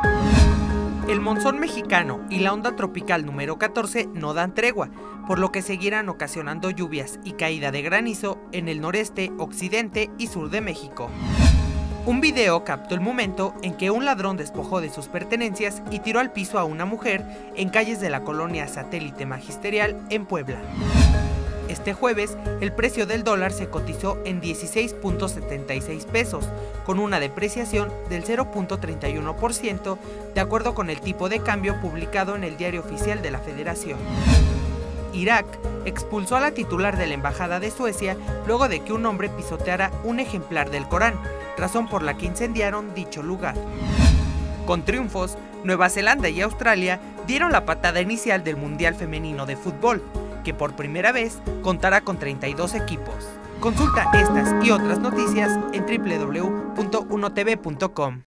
El monzón mexicano y la onda tropical número 14 no dan tregua, por lo que seguirán ocasionando lluvias y caída de granizo en el noreste, occidente y sur de México. Un video captó el momento en que un ladrón despojó de sus pertenencias y tiró al piso a una mujer en calles de la colonia Satélite Magisterial en Puebla. Este jueves, el precio del dólar se cotizó en 16.76 pesos, con una depreciación del 0.31%, de acuerdo con el tipo de cambio publicado en el Diario Oficial de la Federación. Irak expulsó a la titular de la Embajada de Suecia luego de que un hombre pisoteara un ejemplar del Corán, razón por la que incendiaron dicho lugar. Con triunfos, Nueva Zelanda y Australia dieron la patada inicial del Mundial Femenino de Fútbol, que por primera vez contará con 32 equipos. Consulta estas y otras noticias en www.unotv.com.